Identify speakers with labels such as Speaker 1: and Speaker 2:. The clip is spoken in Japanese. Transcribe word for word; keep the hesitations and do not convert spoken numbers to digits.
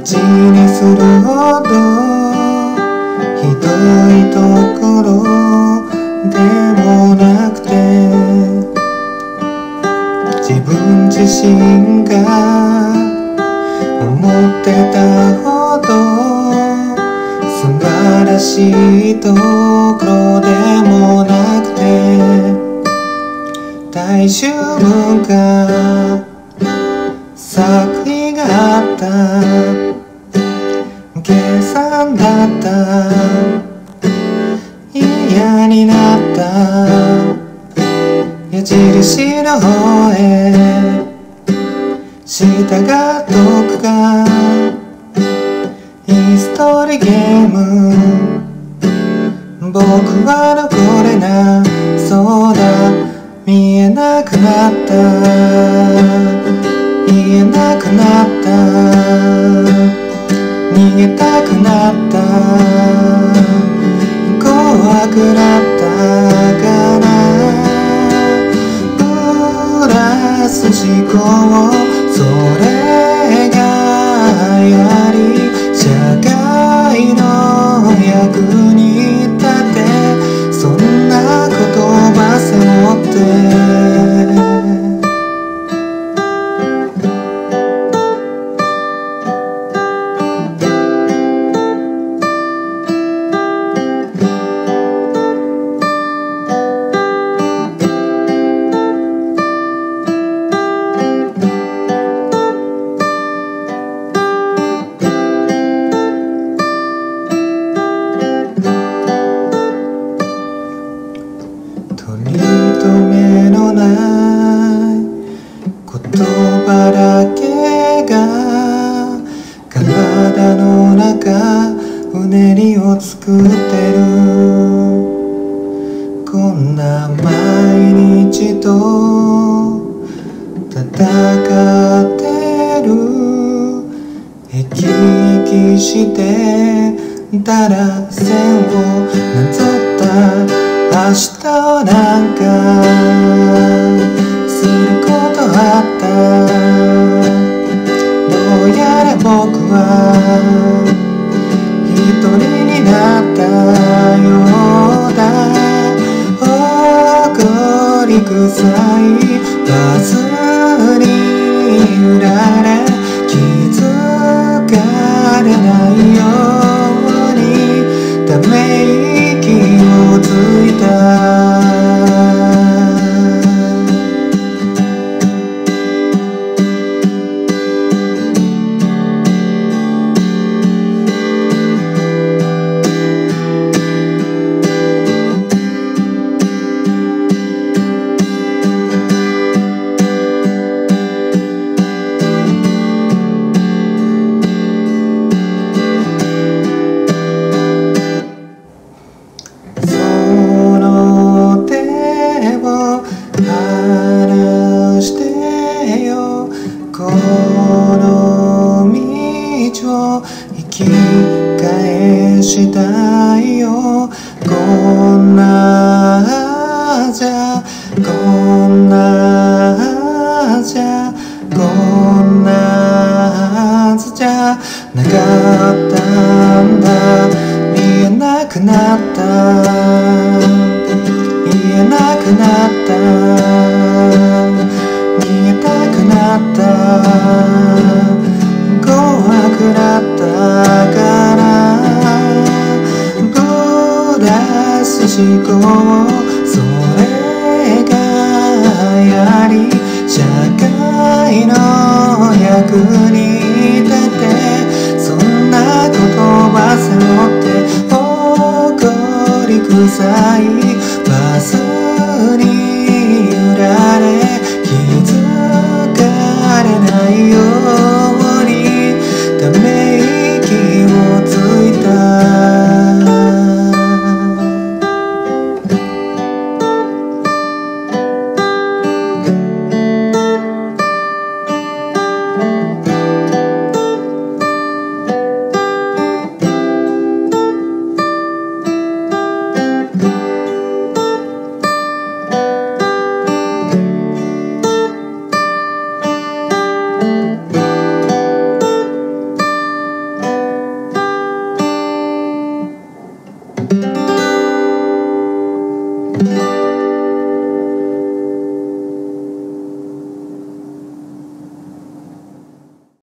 Speaker 1: 口にするほどひどいところでもなくて、自分自身が思ってたほど素晴らしいところでもなくて、大衆文化作為があった、計算だった、嫌になった、矢印の方へ従っとくか、ヒストリーゲーム僕は残れなそうだ、見えなくなった、言えなくなった、逃げたくなった、怖くなったから、プラス思考、それがやり社会の役に立て、そんな言葉背負って取り留めのない言葉だけが体の中うねりを作ってる、こんな毎日と戦ってる、生き生きしてたら線をなぞった明日をなんかすることあった、どうやら僕は一人になったようだ、誇り臭いバスに揺られ気づかれないようにため息をついた、話してよ、この道を生き返したいよ、こんなじゃこんなじゃこんなはずじゃなかったんだ、見えなくなった、言えなくなった、逃げたくなった、怖くなったから、プラス思考、それがやり社会の役に立て、そんな言葉背負って誇り臭いバスに揺られ気づかれないようにため息をついた、 「